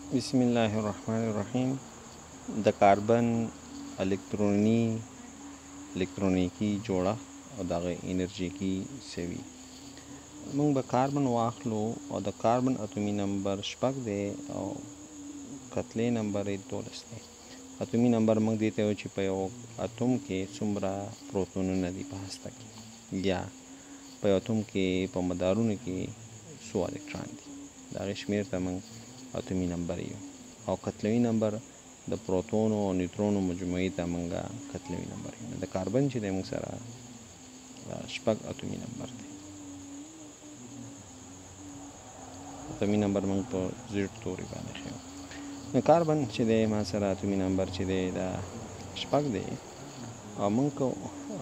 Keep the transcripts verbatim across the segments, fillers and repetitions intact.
بسم الله الرحمن الرحیم. د کاربن الکترونی الکترونیکی جوړښت او دغه انرژیکی سوي. موږ به کاربن واخلو او د کاربن اتومي نمبر شپږ دی او کتلې نمبر یې دولس دی. اتومي نمبر موږ دې ته وایو چې په یو اتوم کې څومره پروتونونه دي په هسته کې، یا په یو اتوم کې په مدارونو کې څو الکتران دي. د هغې شمېر ته موږ اتومي نمبر یو، او کتلوي نمبر د پروتونو او نیوترونو مجموعې ته موږ کتلوي نمبر یو. د کاربن چې دی موږ سره شپږ اتومي نمبر دی. اتومي نمبر موږ په زیړ توري باندې ښیو. نو کاربن چې دی ما سره اتومي نمبر چې دی دا شپږ دی، او موږ کو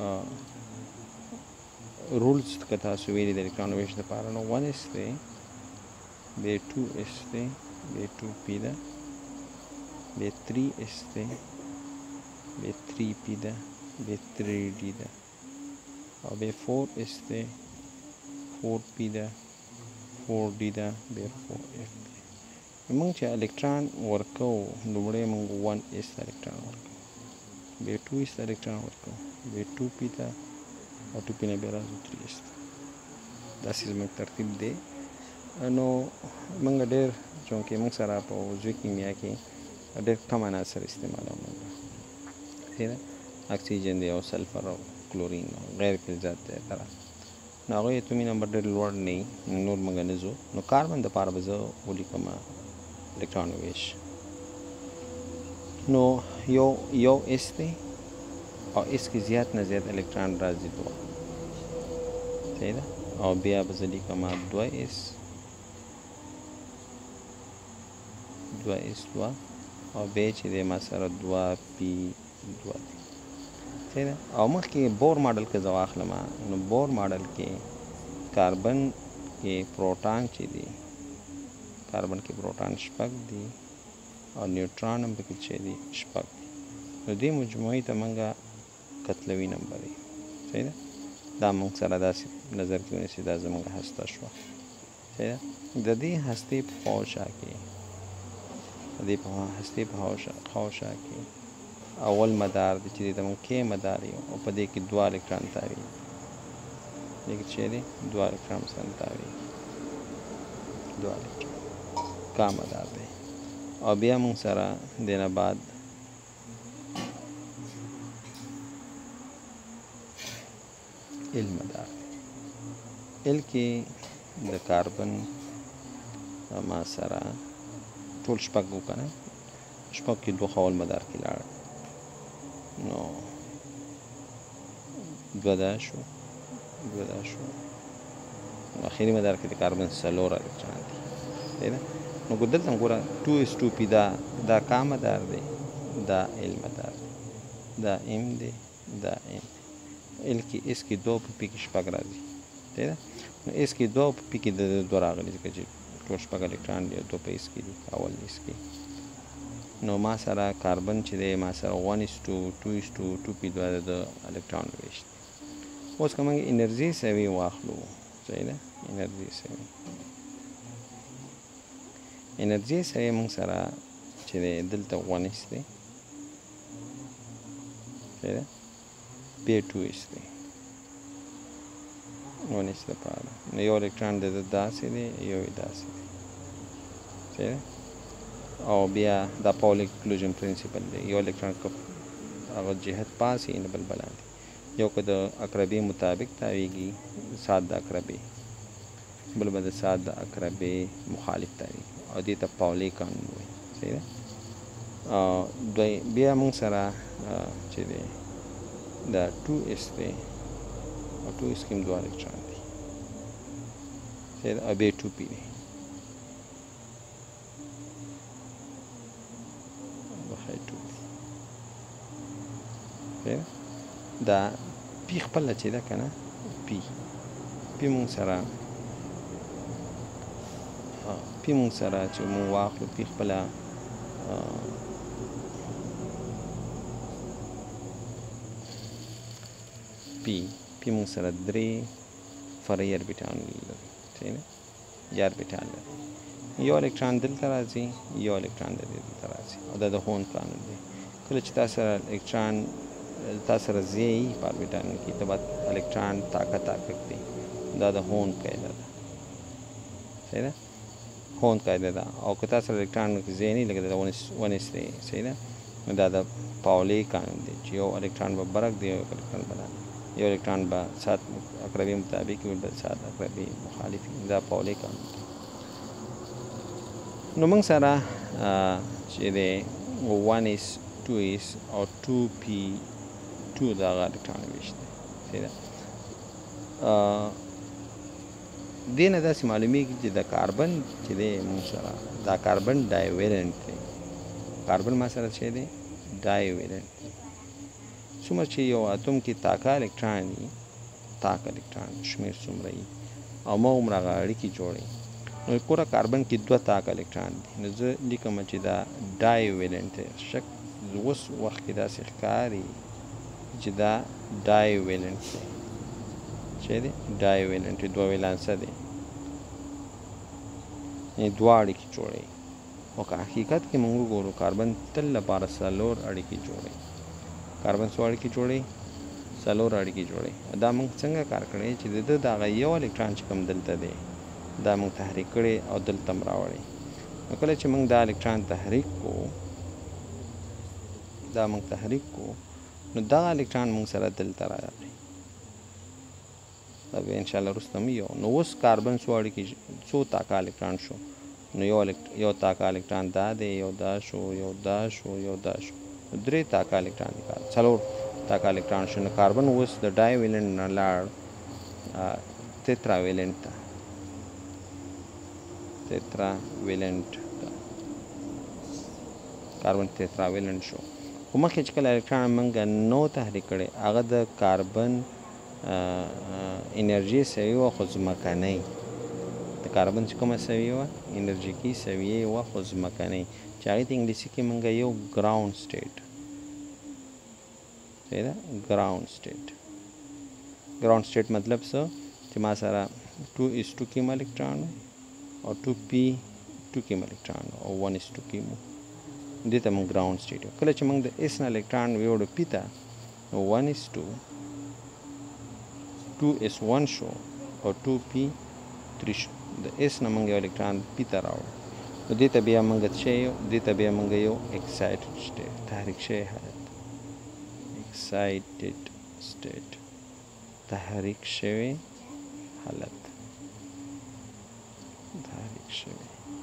رولز که تاسو ویلي د الکترون ویش دپاره، نو ون اس دی، بیا ټو اس دی، بیا ټو پی ده، بیا تھری اس دی، بیا تھری پی ده، بیا تھری ڈی ده، او بیا فور اس دی، فور پی ده، فور ڈی ده، بیا فور اف دی. موږ چې الکتران ورکو لومړی موږ ون اس ته الکتران ورکو، بیا ټو اس ته الکتران ورکو، بیا ټو پی ته، او ټو پی نه بیا راځو تھری اس ته. داسې زموږ ترتیب دی. نو موږ ډېر چونکې موږ سره په عضوي کیمیا کې ډېر کم عناصر استعمالوو. موږ اکسیجن دی او سلفر او کلورین او غیر فلزات دی تره، نو هغوی اتومي نمبر ډېر لوړ نه وي، نور موږ نه ځو. نو کاربن دپاره به زه ولیکم الکترون ویش. نو یو یو اس دی، او اس کې زیات نه زیات الکتران راځي دوه، صحیح ده. او بیا به زه لیکم دوه اس، دوه اس دوه، او بیا چې دی ما سره دوه پی دوه دی، صحیح ده. او مخکې بور ماډل که زه واخلم، نو بور ماډل کې کاربن کې پروټان چې دی، کاربن کې پروټان شپږ دی، او نیوټران هم پکې چې دی شپږ دی. نو دې مجموعې ته موږ کتلوي نمبر یې، صحیح ده. دا موږ سره داسې نظر کې ونیسئ، دا زموږ هسته شوه، صحیح ده. د دې هستې په خواوشا کې د دې په هستې په خواوشا کې اول مدار دی چې دې ته موږ کې مدار یو، او په دې کې دوه الکتران تاویږي، دې کې چې دی دوه الکتران مثلا تاویږي، دوه الکتران کا مدار دی. او بیا موږ سره دې نه بعد ال مدار دی. ال کې د کاربن ما سره ټول شپږ و که نه، شپږ کې دوه اول مدار کې لاړ، نو دوه دا شو، دوه دا شو، اخري مدار کې د کاربن څلور الکتران دي، صحیح ده. نو دلته هم ګوره ټو اس ټو پي دا دا کا مدار دی، دا ال مدار دی، دا ام دی، دا ام دی. ال کې اس کې دوه په پي کې شپږ راځي، صحیح ده. نو اس کې دوه په پي کې د دوه راغلي، ځکه چې ټول شپږ الکتران دي، دوه په اس کې دي، اول اس کې. نو ما سره کاربن چې دی ما سره ون اس ټو، ټو اس ټو، ټو پي دوه د الکتران ویش دی. اوس که موږ انرژي سوي واخلو، صحیح ده، انرژي سوي انرژي سوي موږ سره چې دی دلته ون اس دی، صحیح ده، بیا ټو اس دی، ون اس دپاره. نو یو الکتران د ده داسې دی، یو یې داسې دی، صحیح ده. او بیا دا پاول ایکلوژن پرنسپل دی، یو الکتران که هغه جهت پاس وي نه بل بلاندې، یو که د اقربې مطابق تاویږي سات د اقربې، بل به د سات د اقربې مخالف تاویږي، او دې ته پاولي قانون وایي، صحیح ده. دوی بیا موږ سره چې دی دا ټو اس دی، او ټو اس کې هم دوه الکتران دي، صحیح ده. او بیا ټو پی دی، دا پی خپله چې ده که نه، پی پی مونږ سره پی مونږ سره چې مونږ واخلو، پی خپله پی پی مونږ سره درې فرعي اربیټالونه لري، صحیح ده، یا اربیټال لري. یو الکترون دلته راځي یو الکترون د دې دلته راځي او دا د هون قانون دی کله چې تاسو سره الکترون تاسو سره ځي په اربیټال کې ته بعد الکترون طاقت طاقت دی دا د هون قاعده ده صحیح ده هون قاعده ده او که تاسو سره الکترون ځي نه لګي دا ونس دی صحیح ده دا د پاولی قانون دی چې یو الکترون به برق دی یو الکترون به یو الکترون به سات اقربی مطابق وي بل سات اقربی مخالف دا پاولی قانون دی نو موږ سره چې دی one is two is او two p two دا هغه الکترون ویشته صحیح ده دې نه داسې معلومیږي چې د کاربن چې دی موږ سره دا کاربن ډایویلنټ دی کاربن ما سره چې دی ډایویلنټ څومره چې یو اتوم کې طاقه الکترون وي طاقه الکترون شمیر څومره وي او هغومره هغه اړیکې جوړوي نو ګوره کاربن کې دوه طاقه الکترون دي نو زه لیکم چې دا ډایویلنټ دی شک اوس وخت کې داسې ښکاري چې دا ډایویلنټ دی چې دی ډایویلنټ دوه ویلانسه دی یعنې دوه اړیکې جوړوي او که حقیقت کې موږ وګورو کاربن تل لپاره څلور اړیکې جوړوي کاربن څو اړیکې جوړوي څلور اړیکې جوړوي دا موږ څنګه کار کړی چې د ده دغه یو الکترون چې کوم دلته دی دا موږ تحریک کړی او دلته م راوړی نو کله چې موږ دا الکترون تحریک کو دا موږ تحریک کو نو دغه الکترون موږ سره دلته راغلی دا به انشاءالله وروسته م یو نو اوس کاربن څو اړیکې څو طاقه الکترون شو نو یو یو طاقه الکترون دا دی یو دا شو یو دا شو یو دا شو درې طاقه الکترون دي څلور طاقه الکترون شو نو کاربن اوس د ډای ویلنټ نه لاړ تترا ویلنټ ته تترا ویلنټ کاربن تترا ویلنټ شو خو مخکې چې کله الکترون موږ نو تحریک کړی هغه د کاربن انرژي سوي وه خو ځمکنۍ د کاربن چې کومه سویه وه انرژیکي سویې وه خو ځمکنۍ چې هغې ته انګلیسي کې موږ یو ګراوند سټیټ صحیح ده ګراوند سټیټ ګراوند سټیټ مطلب څه چې ما سره ټو ایس ټو کیم الکترون او ټو پی ټو کیم الکترون او ون ایس ټو کیم دې ته موږ ګراوند سټیټ کله چې موږ د ایس نه الکترون ویوړو پي ته نو ون ایس ټو ټو ایس ون شو او ټو پی تھری شو د ایس نه موږ یو الکترون پي ته راوړو نو دې ته بیا موږ څه یو دې ته بیا موږ یو ایکسایټډ سټیټ تحریک شوی حالت ایکسایټډ سټیټ تحریک شوی حالت تحریک شوی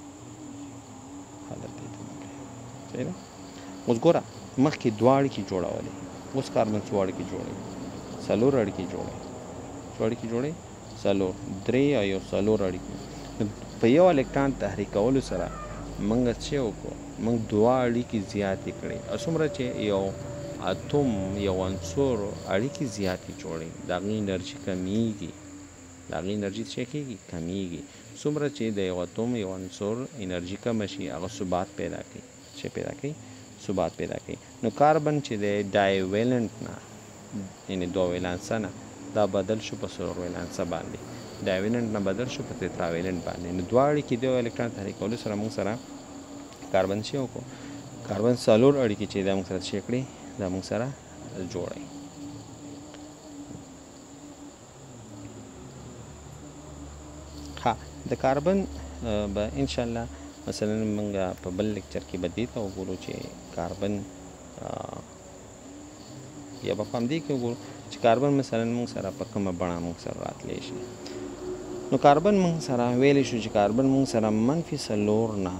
حالت دې ته موږ صحیح ده اوس ګوره مخکې دوه اړیکې جوړولې اوس کاربن څو اړیکې جوړوي څلور اړیکې جوړوي څو اړیکې جوړوي څلور درې او یو څلور اړیکې په یو الکترون تحریکولو سره موږ څه وکړو موږ دوه اړیکې زیاتې کړې او څومره چې یو اتوم یو عنصر اړیکې زیاتې جوړوي د هغې انرژي کمیږي د هغې انرژي څه کېږي کمیږي څومره چې د یو اتوم یو عنصر انرژي کمه شي هغه ثبات پیدا کوي څه پیدا کوي ثبات پیدا کوي نو کاربن چې دی ډایویلنټ نه یعنې دوه ویلانسه نه دا بدل شو په څلور ویلانسه باندې ډایویلنټ نه بدل شو په تترا ویلنټ باندې نو دوه اړیکې د یو الکترون تحریکولو سره موږ سره کاربن څه وکړو کاربن څلور اړیکې چې دا موږ سره څه کړې دا موږ سره جوړوي ها د کاربن به انشاءالله مثلا موږ په بل لیکچر کې به دې ته وګورو چې کاربن یا به په همدې کې وګورو چې کاربن مثلا موږ سره په کومه بڼه موږ سره راتلی شي نو کاربن موږ سره ویلی شو چې کاربن موږ سره منفي څلور نه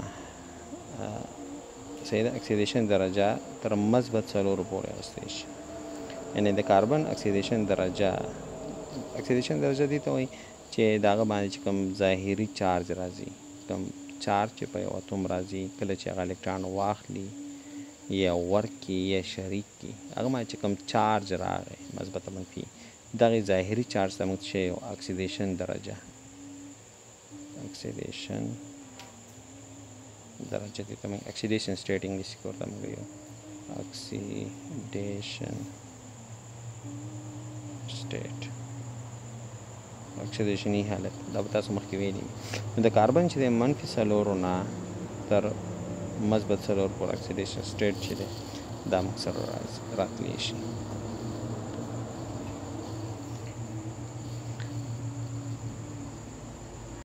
صحیح ده اکسیدیشن درجه تر مثبت څلورو پورې اخیستی شي یعنې د کاربن اکسیدیشن درجه اکسیدیشن درجه دې ته وایي چې د هغه باندې چې کوم ظاهري چارج راځي کوم چارج چې په یو اتوم راځي کله چې هغه الکترون واخلي یا ورکړي یا شریک کړي هغه باندې چې کوم چارج راغی مثبت منفي دغې ظاهري چارج ته موږ څه یو اکسیدیشن درجه اکسیدیشن درجه دې ته موږ اکسیدیشن سټیټ انګلیسي کې ورته موږ یو اکسیدیشن state اکسیدیشني حالت دا به تاسو مخکې ویلي نو د کاربن چې دی منفي څلورو نه تر مثبت څلور پورې اکسیدیشن سټیټ چې دی دا موږ سره راتلی شي